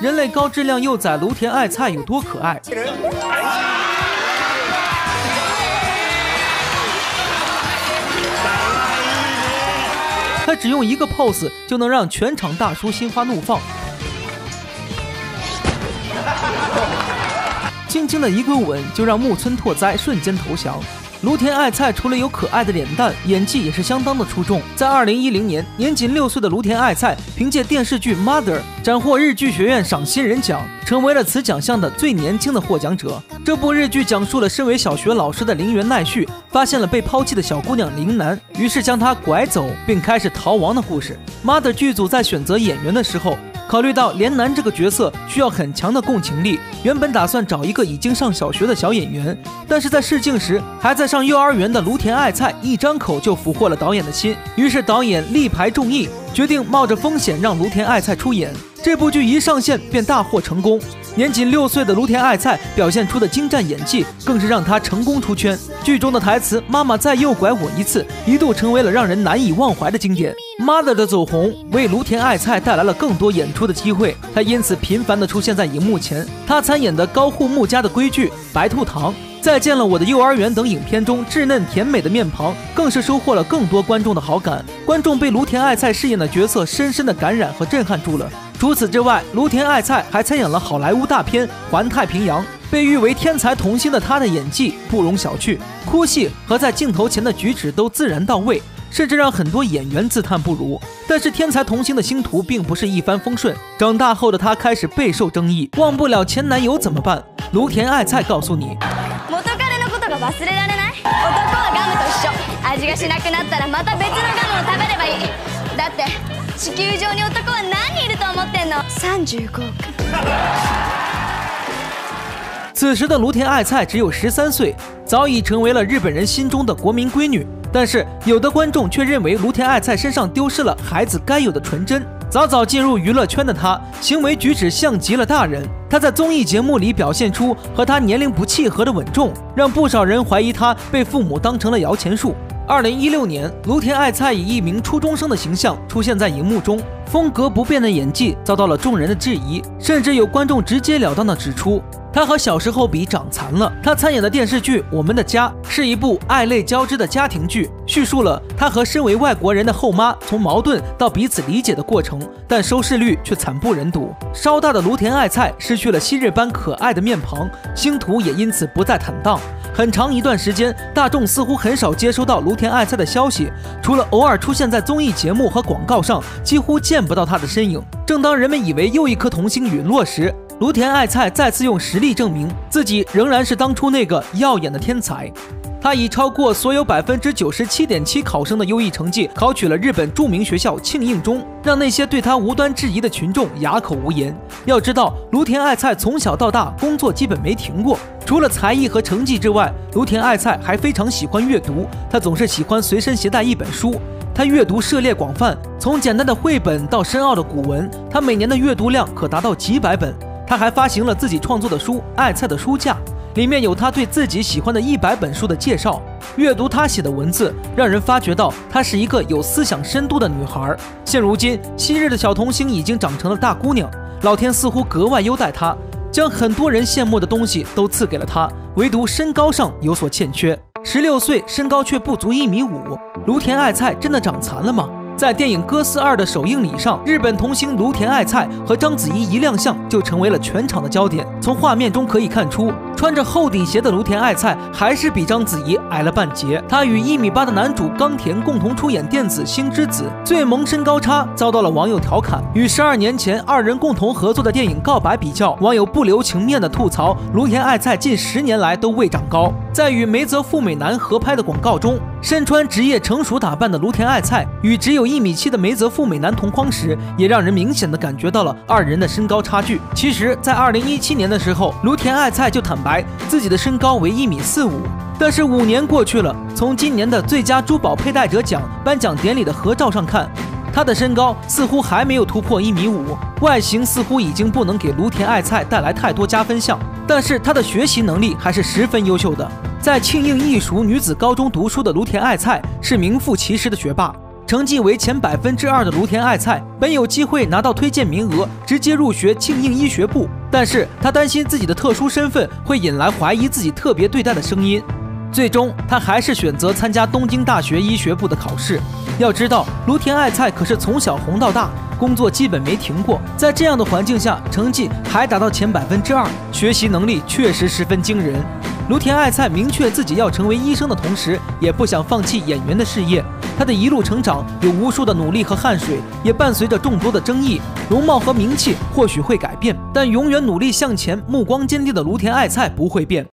人类高质量幼崽芦田爱菜有多可爱。他只用一个 pose 就能让全场大叔心花怒放，轻轻的一个吻就让木村拓哉瞬间投降。芦田爱菜除了有可爱的脸蛋，演技也是相当的出众。在2010年，年仅6岁的芦田爱菜凭借电视剧《Mother》斩获日剧学院赏新人奖，成为了此奖项的最年轻的获奖者。这部日剧讲述了身为小学老师的林原奈绪发现了被抛弃的小姑娘陵南，于是将她拐走并开始逃亡的故事。Mother 剧组在选择演员的时候，考虑到莲南这个角色需要很强的共情力，原本打算找一个已经上小学的小演员，但是在试镜时还在上幼儿园的芦田爱菜一张口就俘获了导演的心，于是导演力排众议，决定冒着风险让芦田爱菜出演。这部剧一上线便大获成功，年仅6岁的芦田爱菜表现出的精湛演技更是让她成功出圈。剧中的台词“妈妈再诱拐我一次”一度成为了让人难以忘怀的经典。Mother 的走红为芦田爱菜带来了更多演出的机会，她因此频繁地出现在荧幕前。她参演的高户木家的闺剧《白兔堂》、再见了我的幼儿园等影片中稚嫩甜美的面庞，更是收获了更多观众的好感。观众被芦田爱菜饰演的角色深深的感染和震撼住了。除此之外，芦田爱菜还参演了好莱坞大片《环太平洋》，被誉为天才童星的她的演技不容小觑，哭戏和在镜头前的举止都自然到位，甚至让很多演员自叹不如。但是天才童星的星途并不是一帆风順，长大后的她开始备受争议，忘不了前男友怎么办？芦田愛菜告訴你， 元彼のことが忘れられない。男はガムと一緒。味がしなくなったらまた別のガムを食べればいい。だって地球上に男は何人いると思ってんの？35億。 此时的芦田愛菜只有13岁，早已成为了日本人心中的国民闺女。但是有的观众却认为芦田愛菜身上丢失了孩子该有的纯真。早早进入娱乐圈的她，行为举止像极了大人。她在综艺节目里表现出和她年龄不契合的稳重，让不少人怀疑她被父母当成了摇钱树。2016年，芦田愛菜以一名初中生的形象出现在荧幕中，风格不变的演技遭到了众人的质疑，甚至有观众直截了当地指出，她和小时候比长残了。她参演的电视剧《我们的家》是一部爱泪交织的家庭剧，叙述了她和身为外国人的后妈从矛盾到彼此理解的过程，但收视率却惨不忍睹。稍大的芦田愛菜失去了昔日般可爱的面庞，星途也因此不再坦荡。很长一段时间，大众似乎很少接收到芦田愛菜的消息，除了偶尔出现在综艺节目和广告上，几乎见不到她的身影。正当人们以为又一颗童星陨落时，芦田愛菜再次用实力证明自己仍然是当初那个耀眼的天才。他以超过所有97.7%考生的优异成绩考取了日本著名学校庆应中，让那些对他无端质疑的群众哑口无言。要知道，芦田愛菜从小到大工作基本没停过，除了才艺和成绩之外，芦田愛菜还非常喜欢阅读，他总是喜欢随身携带一本书。他阅读涉猎广泛，从简单的绘本到深奥的古文，他每年的阅读量可达到几百本。他还发行了自己创作的书《愛菜的书架》，里面有他对自己喜欢的100本书的介绍。阅读他写的文字，让人发觉到她是一个有思想深度的女孩。现如今，昔日的小童星已经长成了大姑娘，老天似乎格外优待她，将很多人羡慕的东西都赐给了她，唯独身高上有所欠缺。16岁，身高却不足1.5米，芦田愛菜真的长残了吗？在电影《哥斯2》的首映礼上，日本童星芦田愛菜和章子怡一亮相就成为了全场的焦点。从画面中可以看出，穿着厚底鞋的芦田愛菜还是比章子怡矮了半截。她与1.8米的男主冈田共同出演电子星之子，最萌身高差遭到了网友调侃。与12年前2人共同合作的电影《告白》比较，网友不留情面的吐槽芦田愛菜近10年来都未长高。在与梅泽富美男合拍的广告中，身穿职业成熟打扮的芦田愛菜与只有1.7米的梅泽富美男同框时，也让人明显的感觉到了2人的身高差距。其实，在2017年的时候，芦田愛菜就坦白自己的身高为1.45米，但是5年過去了，从今年的最佳珠宝佩戴者奖颁奖典礼的合照上看，她的身高似乎还没有突破1.5米，外形似乎已经不能给芦田愛菜带来太多加分项，但是她的学习能力还是十分优秀的。在庆应艺术女子高中读书的芦田愛菜是名副其实的学霸。 成绩为前2%的芦田爱菜本有机会拿到推荐名额，直接入学庆应医学部，但是他担心自己的特殊身份会引来怀疑自己特别对待的声音。最终，他还是选择参加东京大学医学部的考试。要知道，芦田爱菜可是从小红到大，工作基本没停过，在这样的环境下，成绩还达到前2%，学习能力确实十分惊人。芦田爱菜明确自己要成为医生的同时，也不想放弃演员的事业。她的一路成长有无数的努力和汗水，也伴随着众多的争议。容貌和名气或许会改变，但永远努力向前、目光坚定的芦田爱菜不会变。